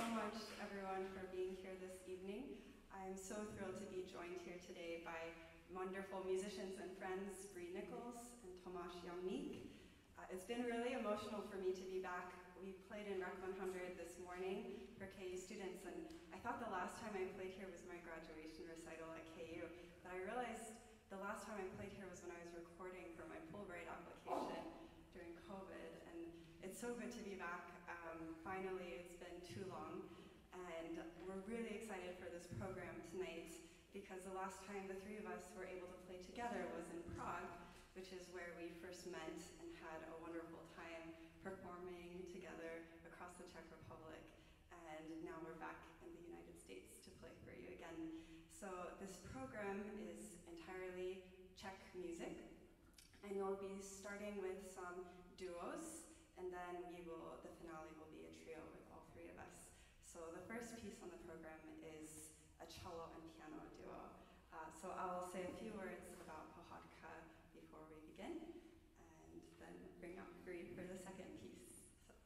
much, everyone, for being here this evening. I'm so thrilled to be joined here today by wonderful musicians and friends, Bree Nichols and Tomáš Jamník. It's been really emotional for me to be back. We played in Rec 100 this morning for KU students, and I thought the last time I played here was my graduation recital at KU, but I realized the last time I played here was when I was recording for my Fulbright application during COVID, and it's so good to be back. Finally, it's been too long, and we're really excited for this program tonight because the last time the three of us were able to play together was in Prague, which is where we first met and had a wonderful time performing together across the Czech Republic, and now we're back in the United States to play for you again. So this program is entirely Czech music, and you'll be starting with some duos, and then the finale will be a trio with all three of us. So the first piece on the program is a cello and piano duo. So I'll say a few words about Pohádka before we begin, and then bring up Bree for the second piece.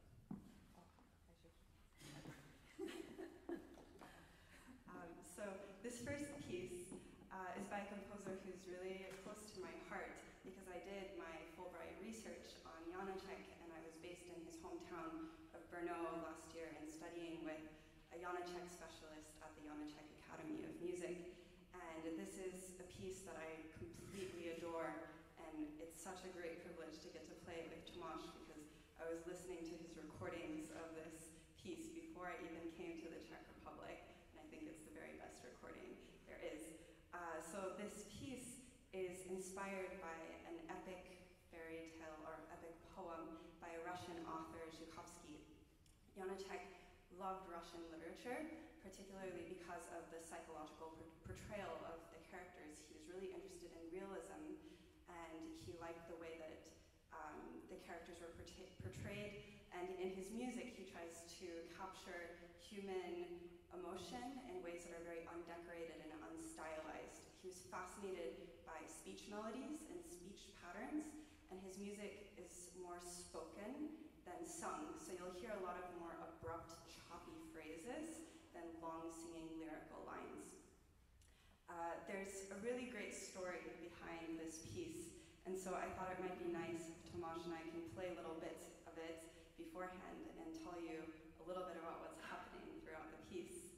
So this first piece is by a composer who's really close to my heart because I did my Fulbright research on Janacek, and I was based in his hometown of Brno last year and studying with a Janacek specialist at the Janacek Academy of Music. And this is a piece that I completely adore, and it's such a great privilege to get to play it with Tomáš because I was listening to his recordings of this piece before I even came to the Czech Republic, and I think it's the very best recording there is. So this piece is inspired by an epic fairy tale or epic poem by a Russian author, Zhukovsky. Janacek loved Russian literature, particularly because of the psychological portrayal of the characters. He was really interested in realism, and he liked the way that the characters were portrayed. And in his music, he tries to capture human emotion in ways that are very undecorated and unstylized. He was fascinated by speech melodies and speech patterns, and his music is more spoken than sung. So you'll hear a lot of more abrupt, choppy phrases than long singing lyrical lines. There's a really great story behind this piece, and so I thought it might be nice if Tomáš and I can play little bits of it beforehand and tell you a little bit about what's happening throughout the piece.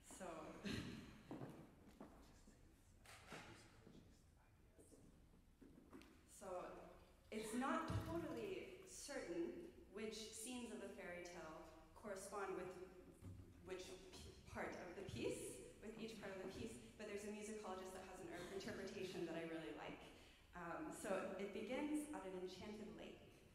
So it's not totally certain which scenes of the fairy tale correspond with which part of the piece, with each part of the piece, but there's a musicologist that has an interpretation that I really like. So it begins at an enchanted lake.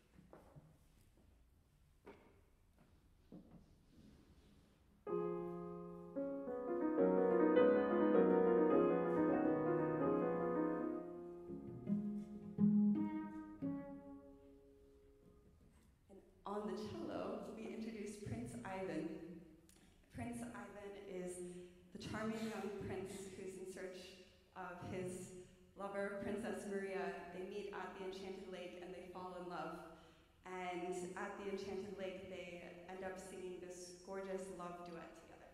On the cello, we introduce Prince Ivan. Prince Ivan is the charming young prince who's in search of his lover, Princess Maria. They meet at the Enchanted Lake and they fall in love. And at the Enchanted Lake, they end up singing this gorgeous love duet together.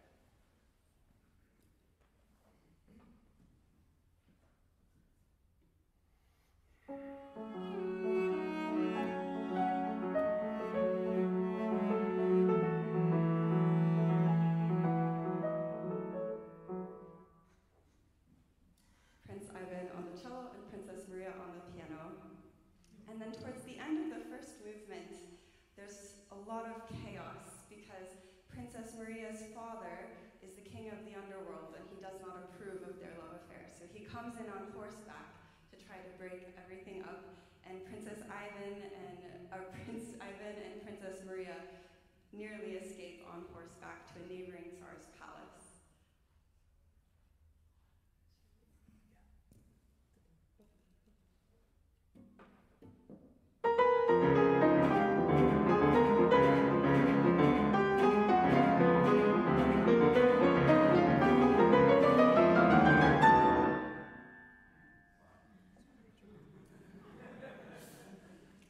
And then towards the end of the first movement, there's a lot of chaos because Princess Maria's father is the king of the underworld and he does not approve of their love affair. So he comes in on horseback to try to break everything up, and Prince Ivan and Princess Maria nearly escape on horseback to a neighboring Tsar's palace.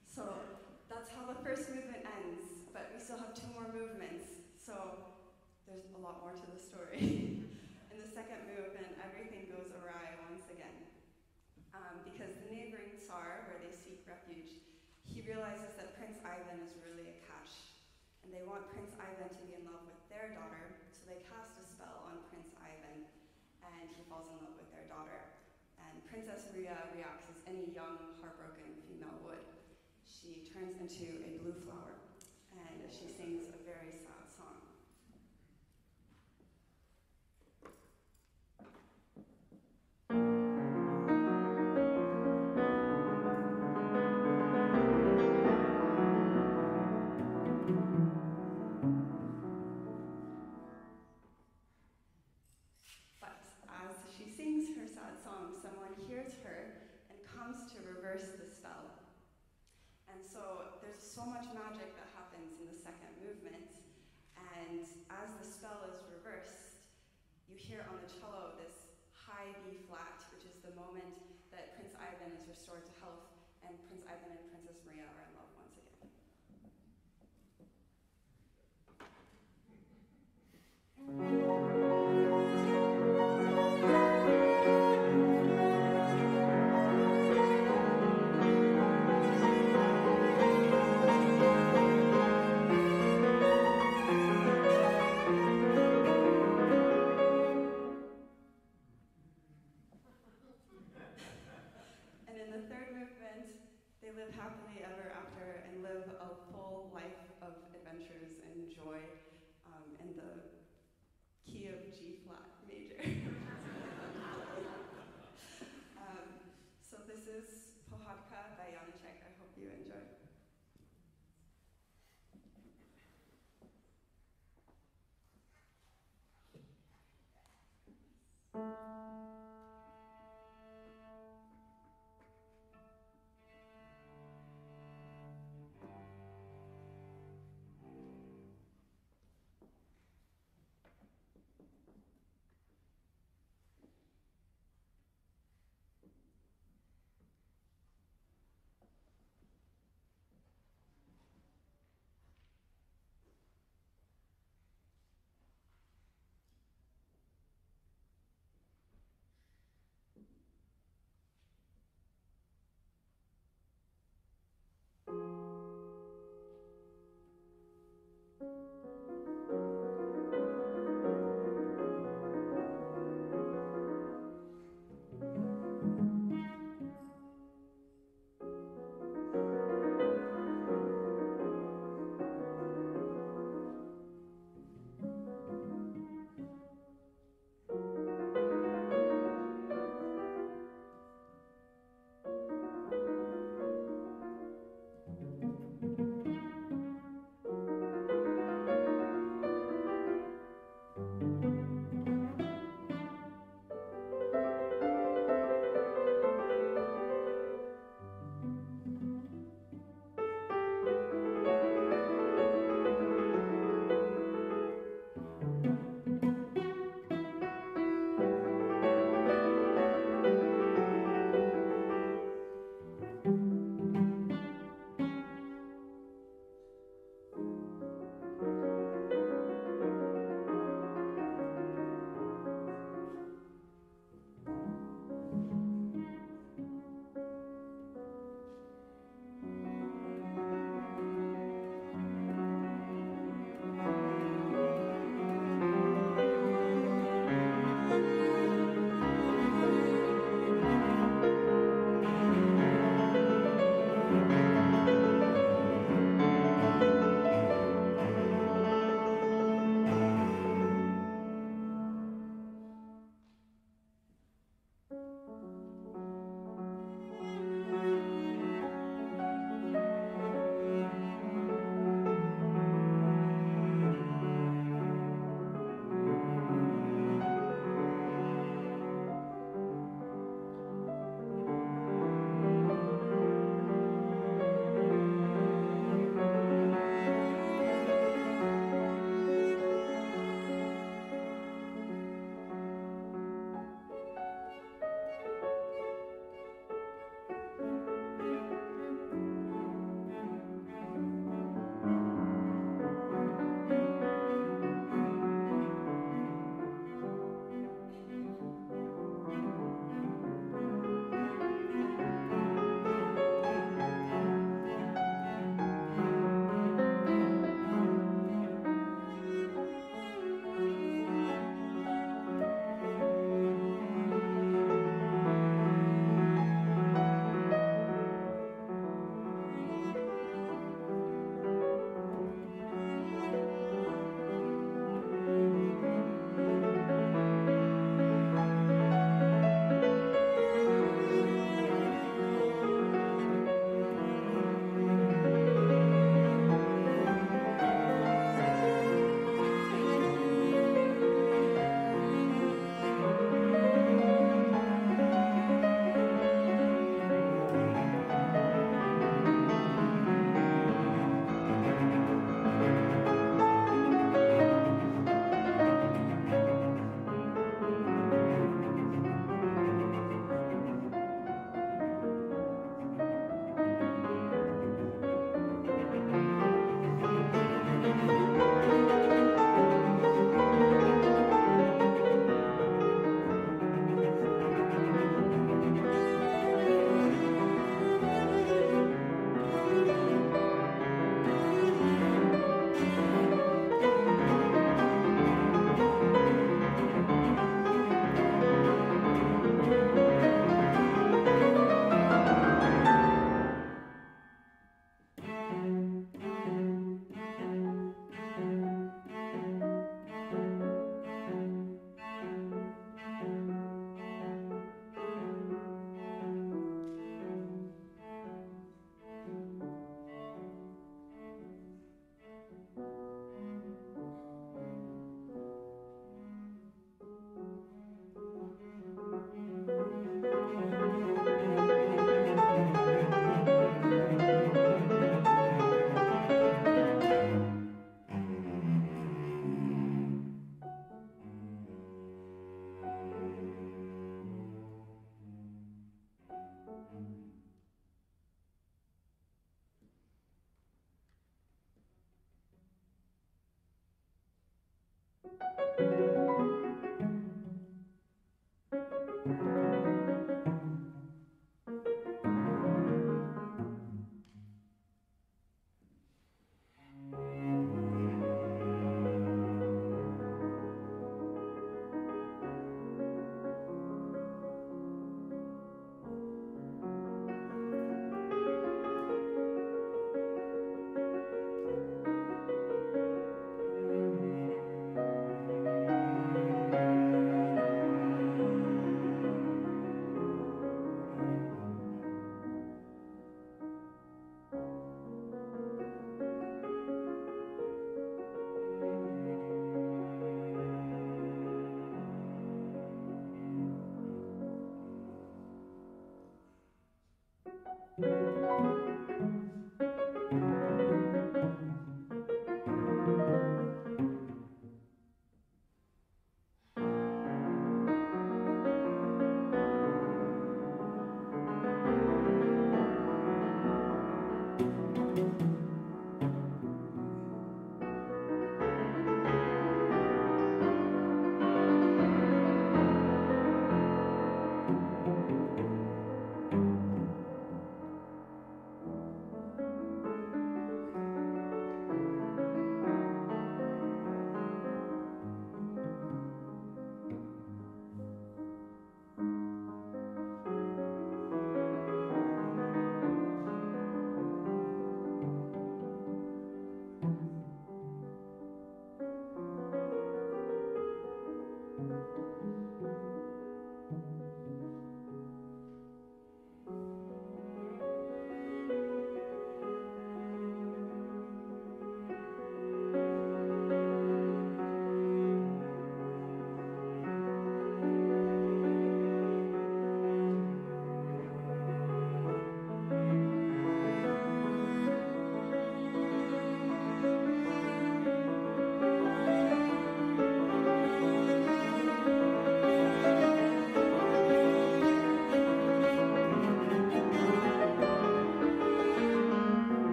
So that's how the first movement ends, but we still have two more movements. So there's a lot more to the story. In the second movement, everything goes awry once again. Because the neighboring Tsar, where they seek refuge, he realizes that Prince Ivan is really a catch. And they want Prince Ivan to be in love with their daughter, so they cast a spell on Prince Ivan, and he falls in love with their daughter. And Princess Maria reacts as any young, heartbroken female would. She turns into a blue flower, and she sings a very sad song. So much magic that happens in the second movement, and as the spell is reversed, you hear on the cello this high B flat, which is the moment that Prince Ivan is restored to health, and Prince Ivan and Princess Maria are in love once again. And in the third movement,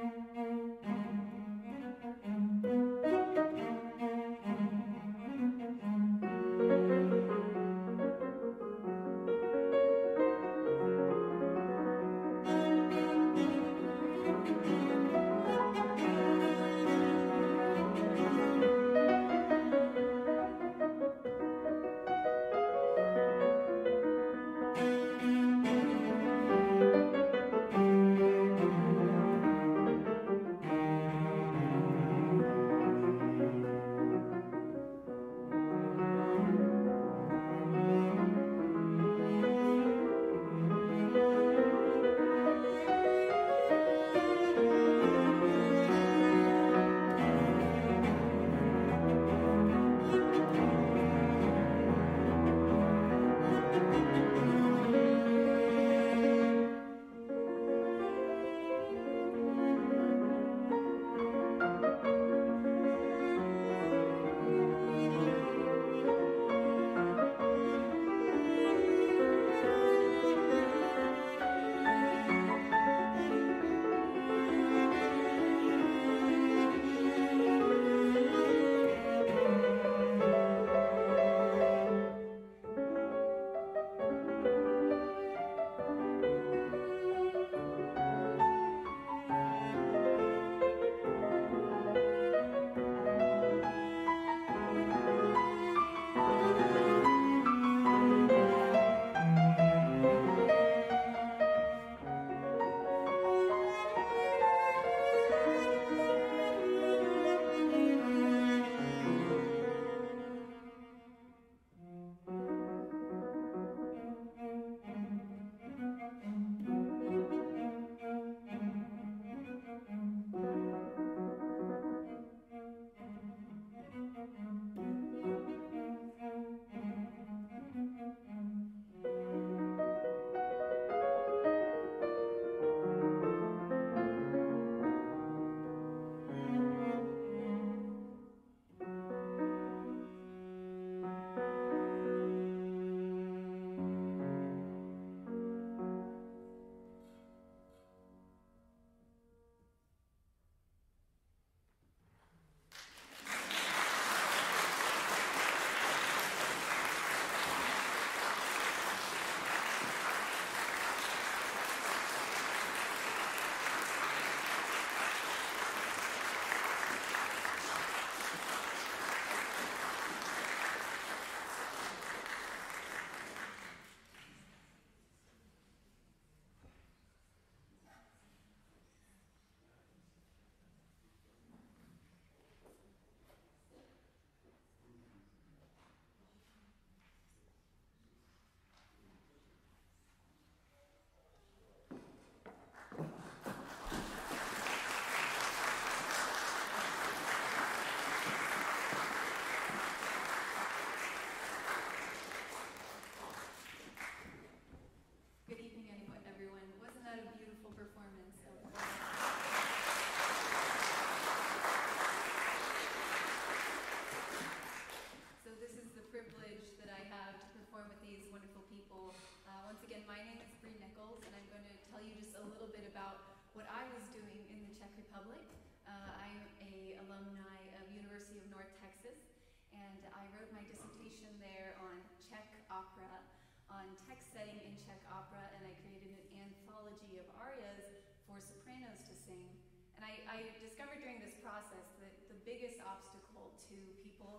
again, my name is Bree Nichols, and I'm going to tell you just a little bit about what I was doing in the Czech Republic. I'm an alumni of University of North Texas, and I wrote my dissertation there on Czech opera, on text setting in Czech opera, and I created an anthology of arias for sopranos to sing. And I discovered during this process that the biggest obstacle to people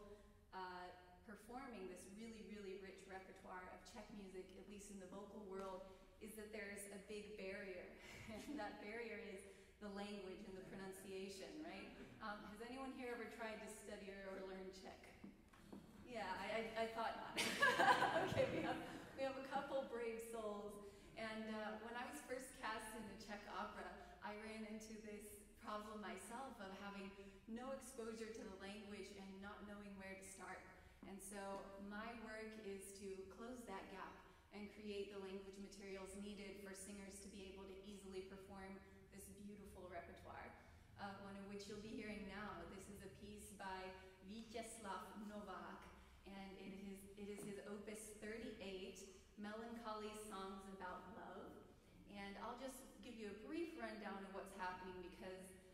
performing this really, really rich repertoire of Czech music, at least in the vocal world, is that there's a big barrier. And that barrier is the language and the pronunciation, right? Has anyone here ever tried to study or learn Czech? Yeah, I thought not. Okay, we have a couple brave souls. And when I was first cast in the Czech opera, I ran into this problem myself of having no exposure to the language and not knowing where to start. And so my work is to close that gap and create the language materials needed for singers to be able to easily perform this beautiful repertoire, one of which you'll be hearing now. This is a piece by Vítězslav Novák, and it is his opus 38, Melancholy Songs About Love. And I'll just give you a brief rundown of what's happening because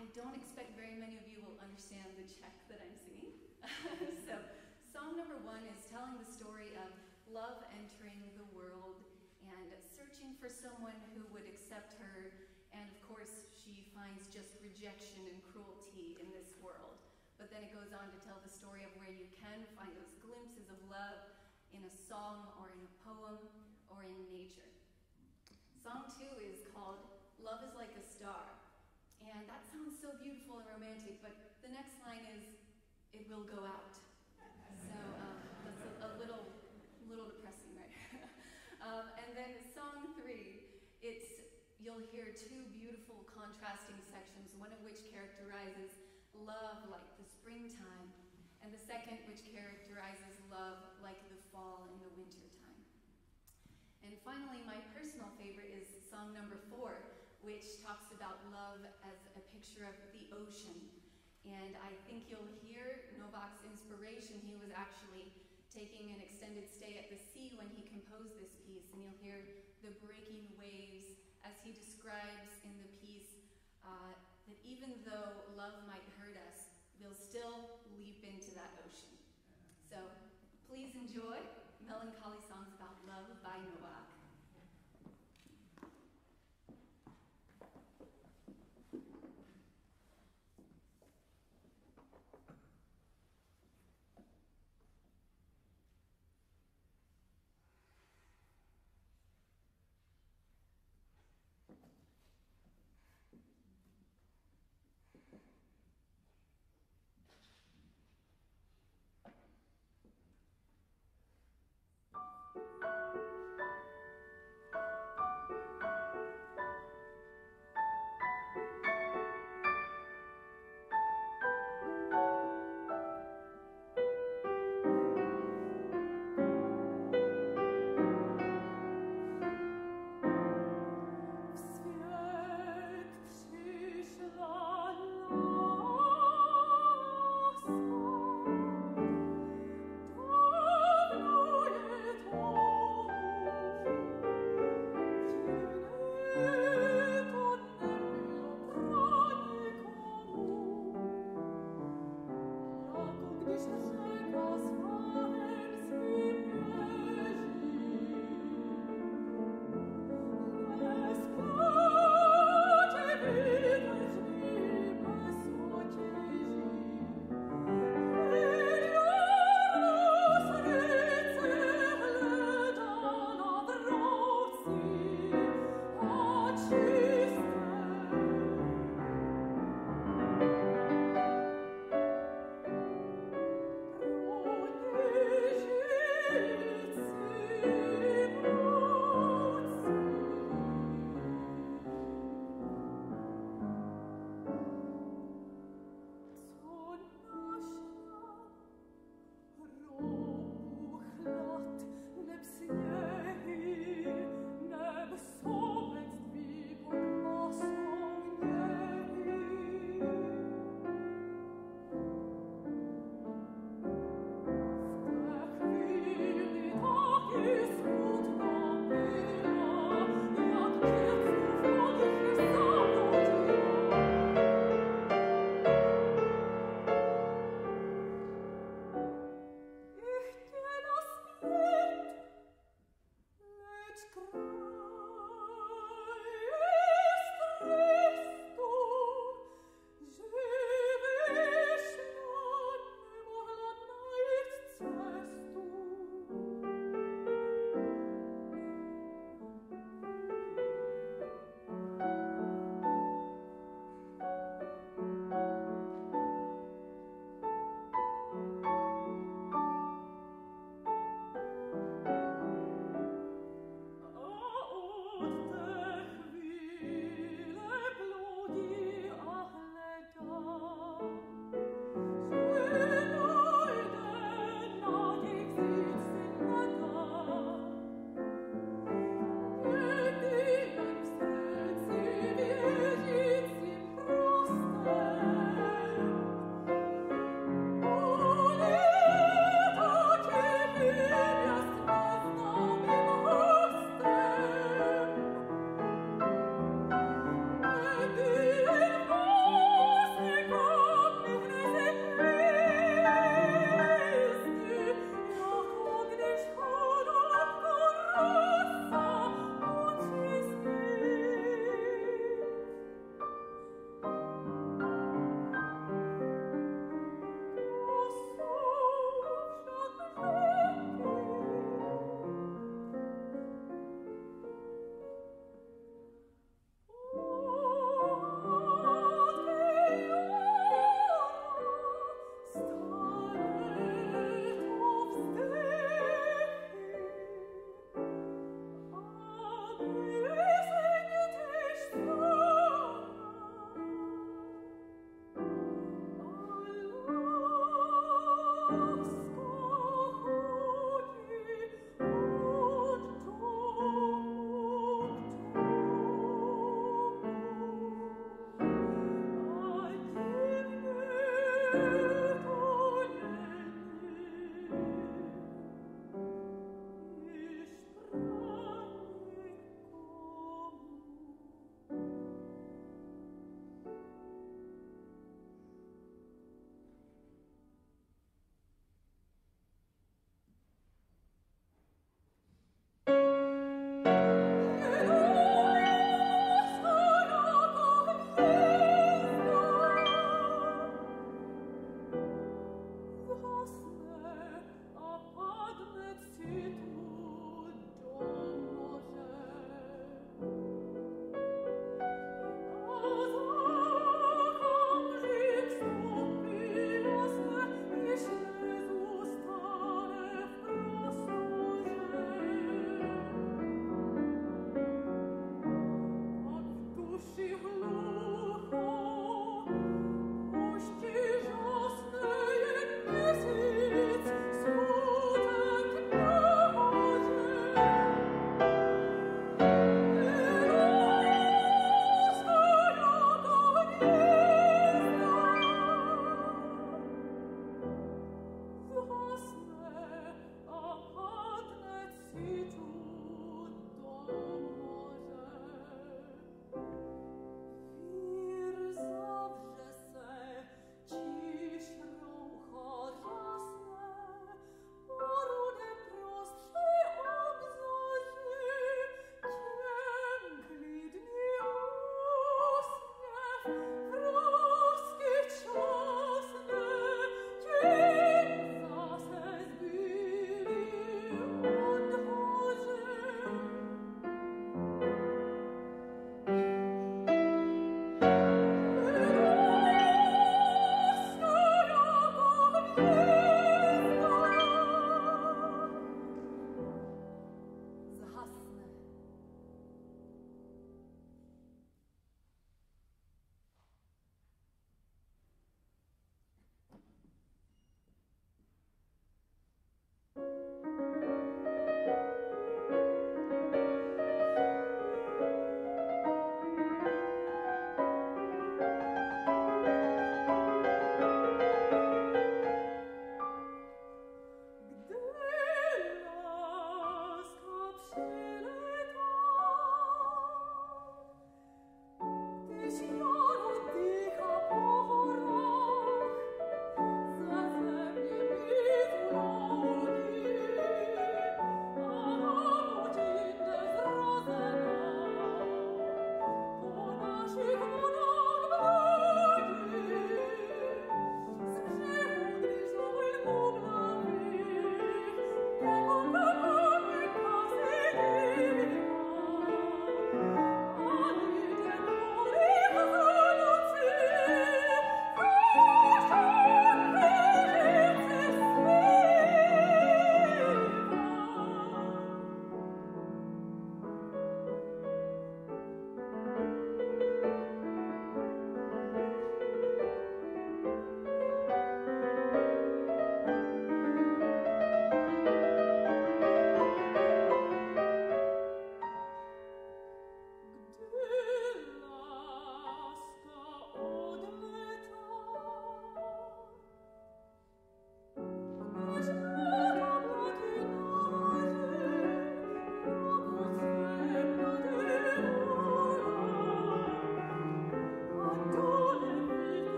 I don't expect very many of you will understand the Czech that I'm singing. So, song number 1 is telling the story of love entering the world and searching for someone who would accept her, and of course she finds just rejection and cruelty in this world. But then it goes on to tell the story of where you can find those glimpses of love in a song or in a poem or in nature. Song 2 is called Love is Like a Star. And that sounds so beautiful and romantic, but the next line is, it will go out. So that's a little depressing, right? And then song 3, you'll hear 2 beautiful contrasting sections, one of which characterizes love like the springtime, and the second which characterizes love like the fall and the winter time. And finally, my personal favorite is song number 4, which talks about love as a picture of the ocean. And I think you'll hear Novak's inspiration. He was actually taking an extended stay at the sea when he composed this piece, and you'll hear the breaking waves as he describes in the piece that even though love might hurt us, we'll still leap into that ocean. So please enjoy Melancholy Songs About Love by Novak.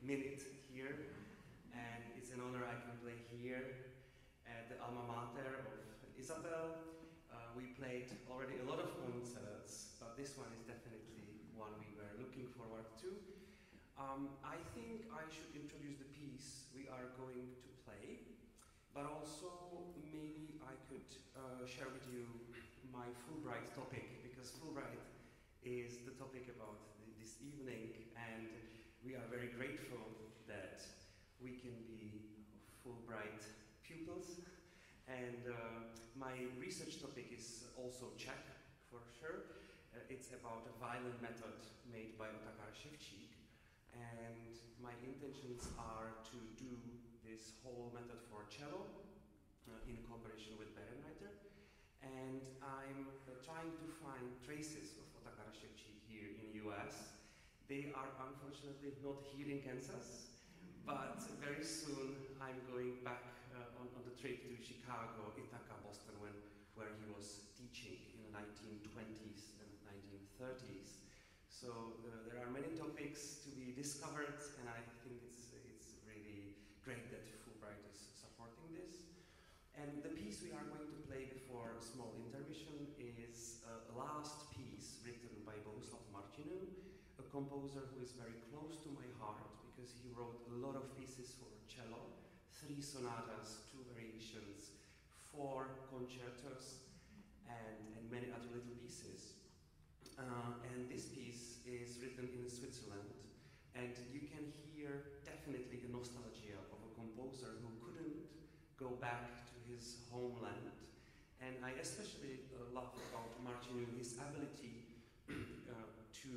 minute here, and it's an honor I can play here at the alma mater of Isabel. We played already a lot of concerts, but this one is definitely one we were looking forward to. I think I should introduce the piece we are going to play, but also maybe I could share with you my Fulbright topic, because Fulbright is the topic about this evening, and we are very grateful that we can be Fulbright pupils. And my research topic is also Czech, for sure. It's about a violin method made by Otakar Ševčík, and my intentions are to do this whole method for cello in cooperation with Bree Nichols. And I'm trying to find traces of Otakar Ševčík here in US. They are unfortunately not here in Kansas, but very soon I'm going back on the trip to Chicago, Ithaca, Boston, where he was teaching in the 1920s and 1930s. So there are many topics to be discovered, and I think it's really great that Fulbright is supporting this. And the piece we are going to play before a small intermission is a last piece written by Bohuslav Martinu, a composer who is very close to my heart because he wrote a lot of pieces for cello, 3 sonatas, 2 variations, 4 concertos, and many other little pieces. And this piece is written in Switzerland, and you can hear definitely the nostalgia of a composer who couldn't go back to his homeland. And I especially love about Martinu his ability to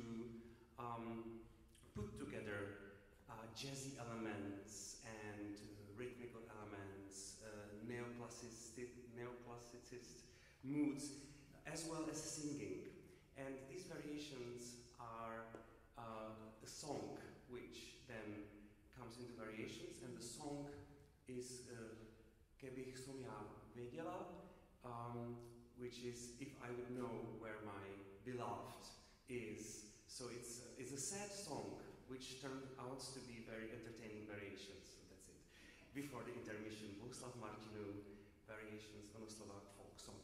put together jazzy elements and rhythmical elements, neoclassicist moods, as well as singing. And these variations are a song, which then comes into variations, and the song is Kebych som já věděla, which is If I Would Know Where My Beloved Is. So it's a sad song, which turned out to be very entertaining variations. So that's it. Before the intermission, Bohuslav Martinu, variations on a Slovak folk song.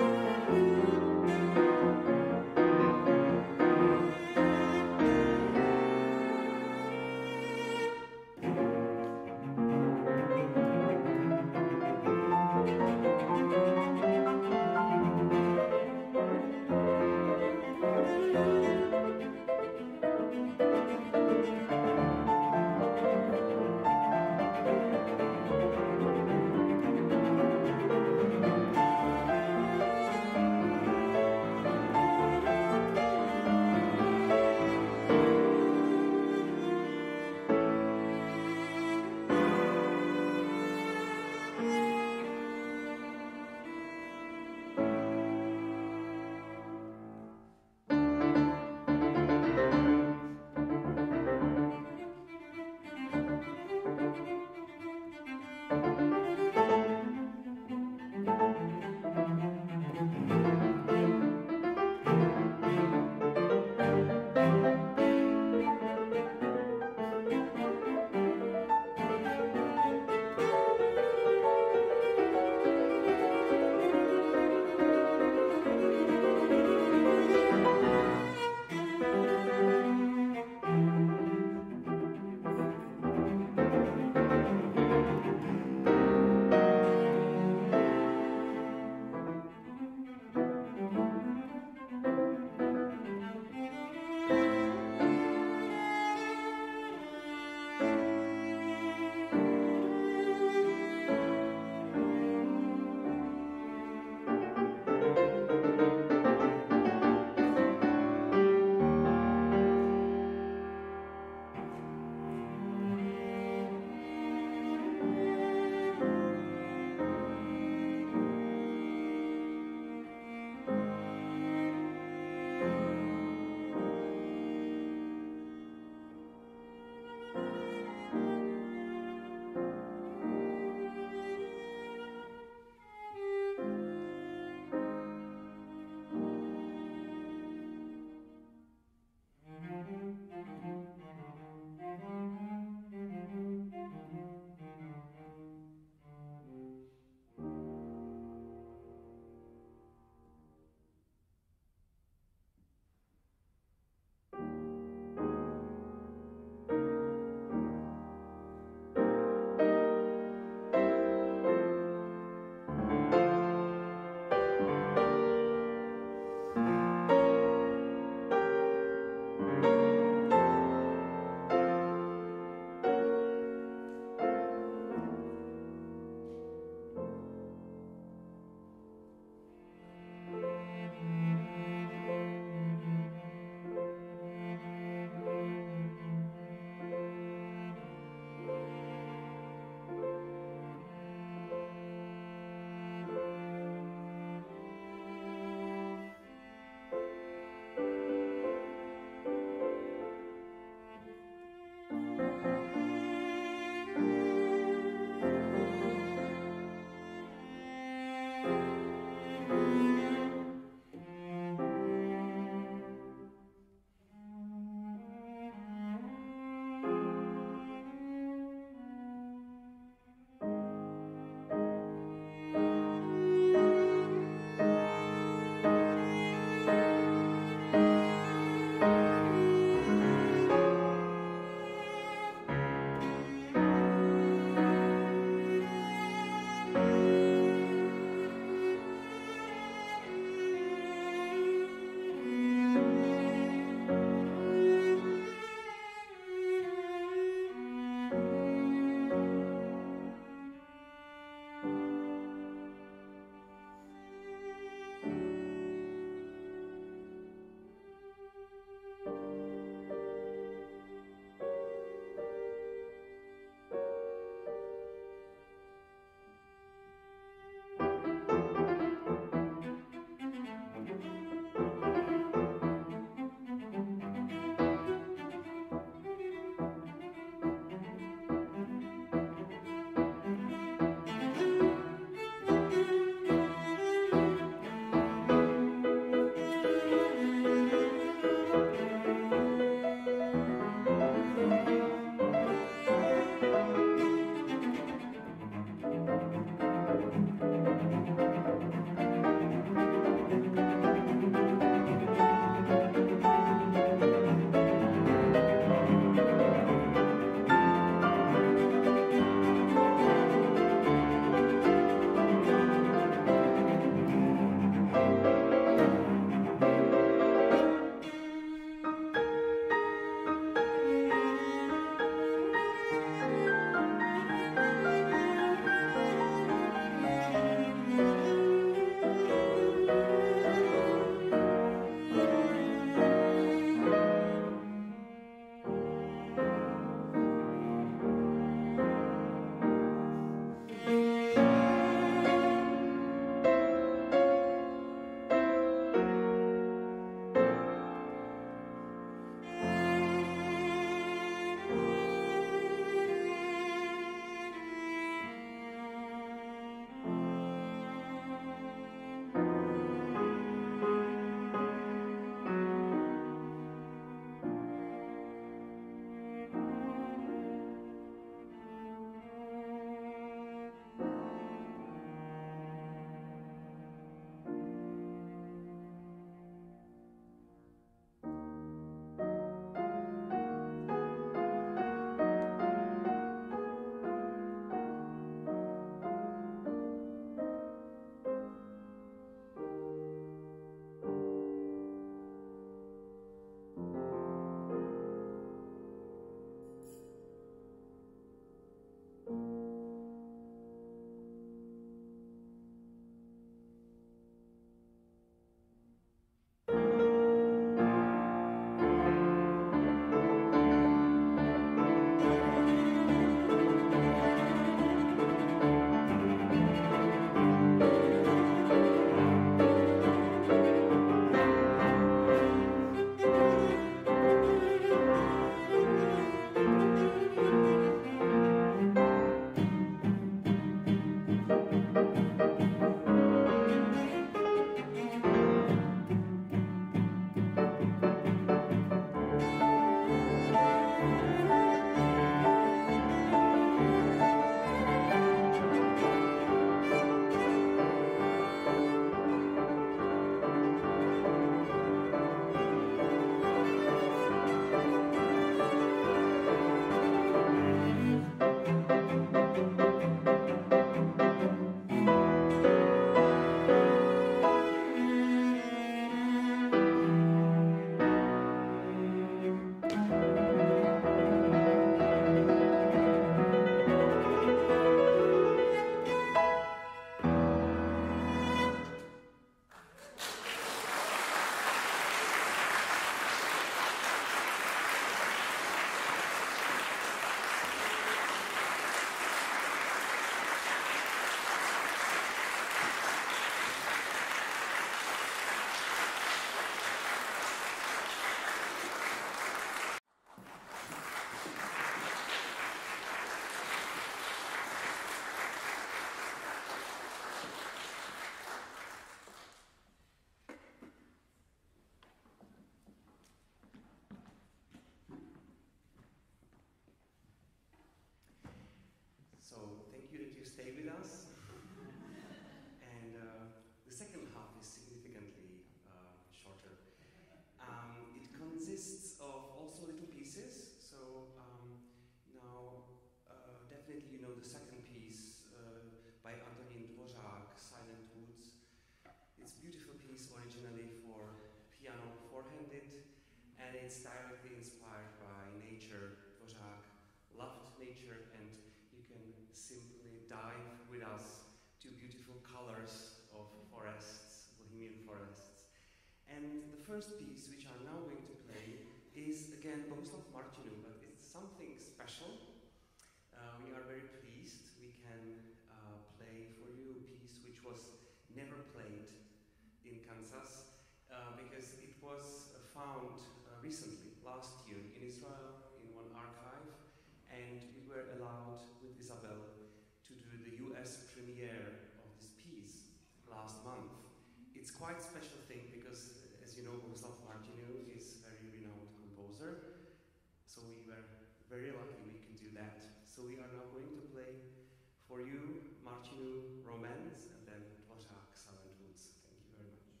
it's directly inspired by nature. Dvořák loved nature, and you can simply dive with us to beautiful colors of forests, Bohemian forests. And the first piece, which I'm now going to play, is again Bohuslav Martinu, but it's something special. We are very pleased we can play for you a piece which was never played in Kansas because it was found recently, last year, in Israel, in one archive, and we were allowed with Isabel to do the US premiere of this piece last month. It's quite a special thing because, as you know, Bohuslav Martinu is a very renowned composer, so we were very lucky we could do that. So we are now going to play for you Martinu Romance and then Dvořák Silent Woods. Thank you very much.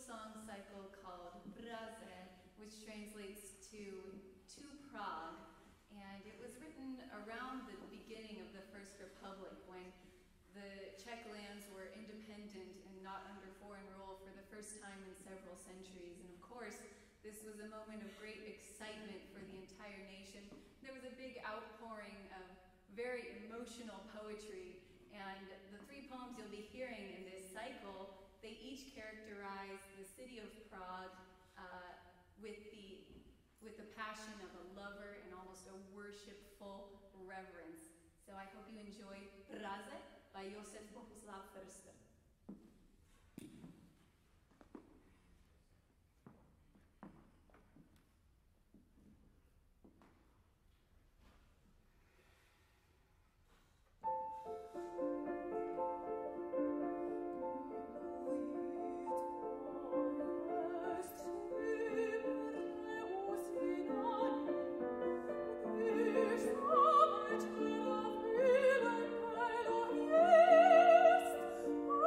song cycle called Prague, which translates to Prague. And it was written around the beginning of the First Republic, when the Czech lands were independent and not under foreign rule for the first time in several centuries. And of course, this was a moment of great excitement for the entire nation. There was a big outpouring of very emotional poetry, and the three poems you'll be hearing in this cycle, they each characterize the city of Prague with the passion of a lover and almost a worshipful reverence. So I hope you enjoy Praze by Josef Bohuslav Förster. Yes.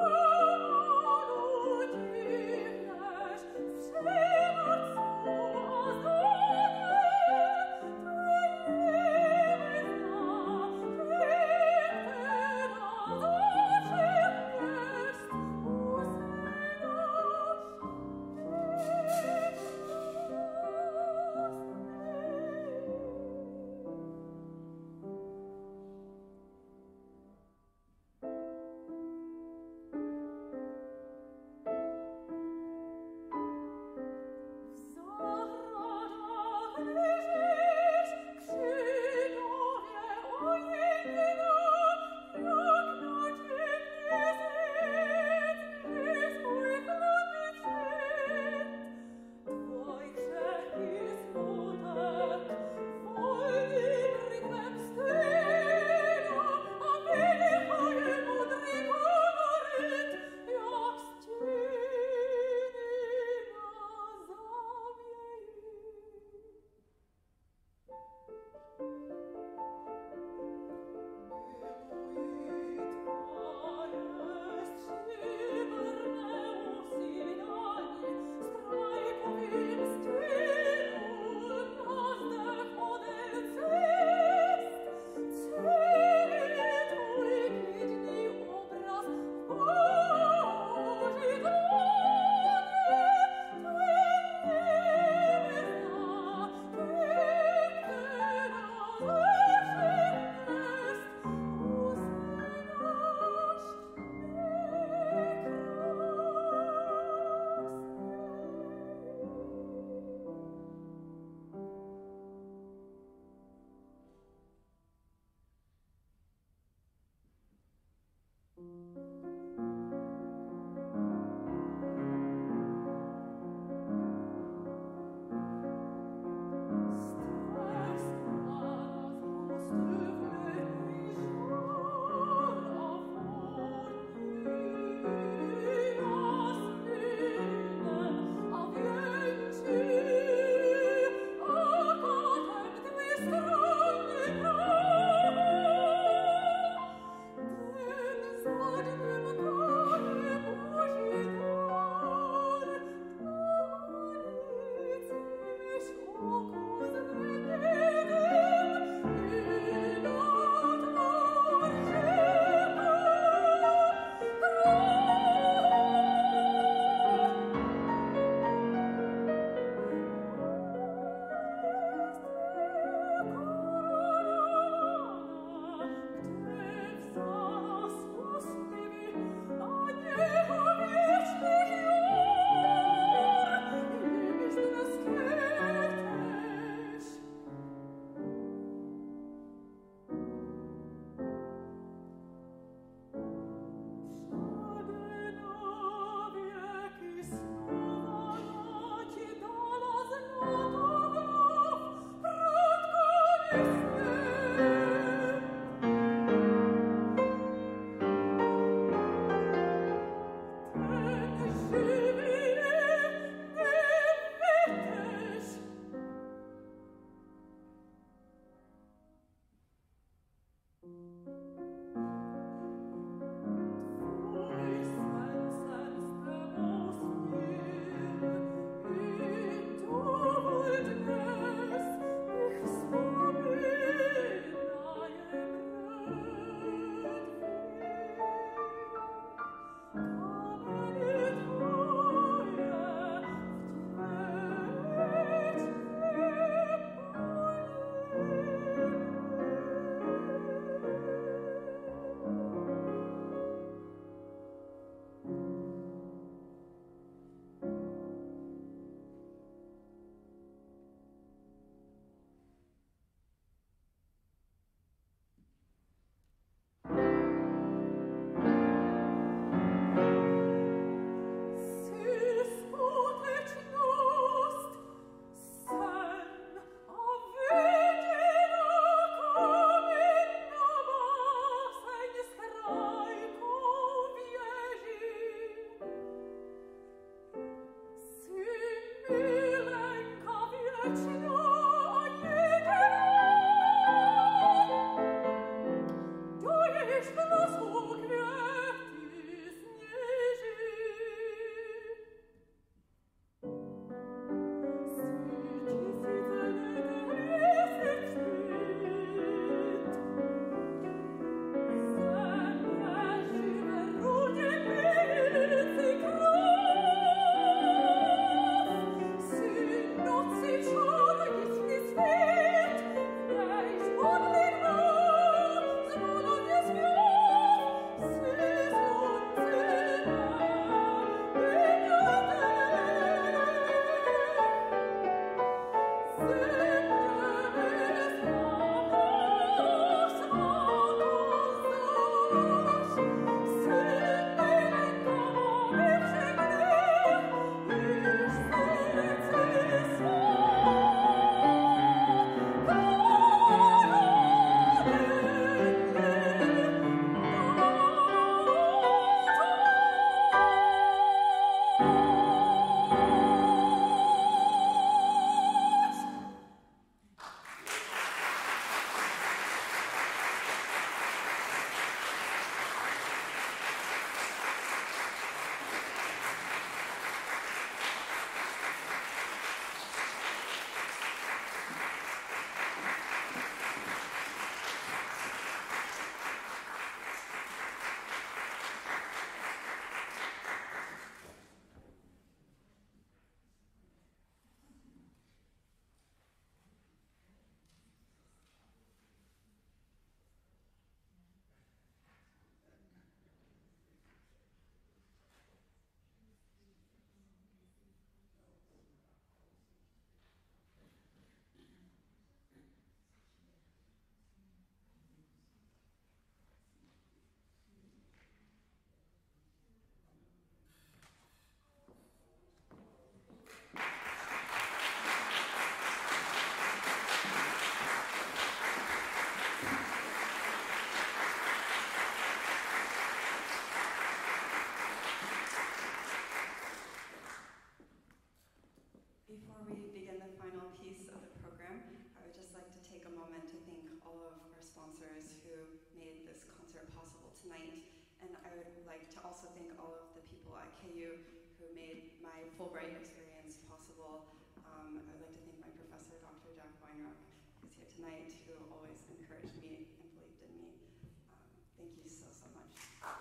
you who made my Fulbright experience possible. I'd like to thank my professor, Dr. Jack Weinrock, who's here tonight, who always encouraged me and believed in me. Thank you so, so much.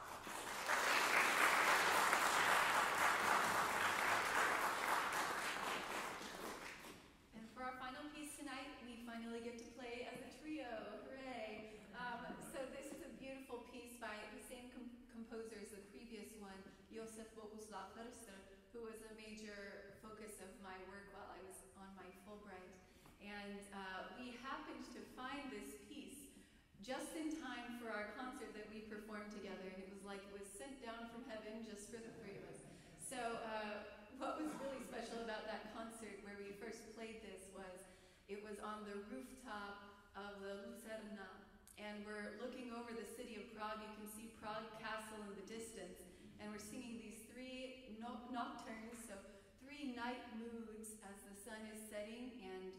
And for our final piece tonight, we finally get to play as a trio. Hooray! So this is a beautiful piece by the same composer as the previous one, Swarthout Recital, who was a major focus of my work while I was on my Fulbright. And we happened to find this piece just in time for our concert that we performed together, and it was like it was sent down from heaven just for the three of us. So what was really special about that concert where we first played this was it was on the rooftop of the Lucerna, and we're looking over the city of Prague. You can see Prague Castle in the distance, and we're singing these three nocturnes, so 3 night moods as the sun is setting, and